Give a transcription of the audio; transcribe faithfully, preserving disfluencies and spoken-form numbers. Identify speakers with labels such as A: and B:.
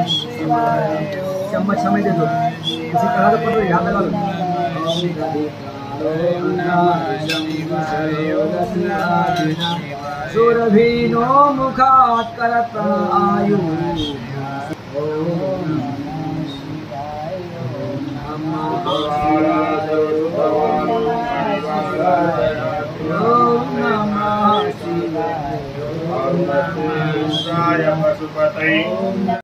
A: चम्मच समय दे दो, किसी कड़ा तो पकड़ो, यहाँ लगा लो। सुरभीनो मुखात् करत आयु।
B: पशुपतये।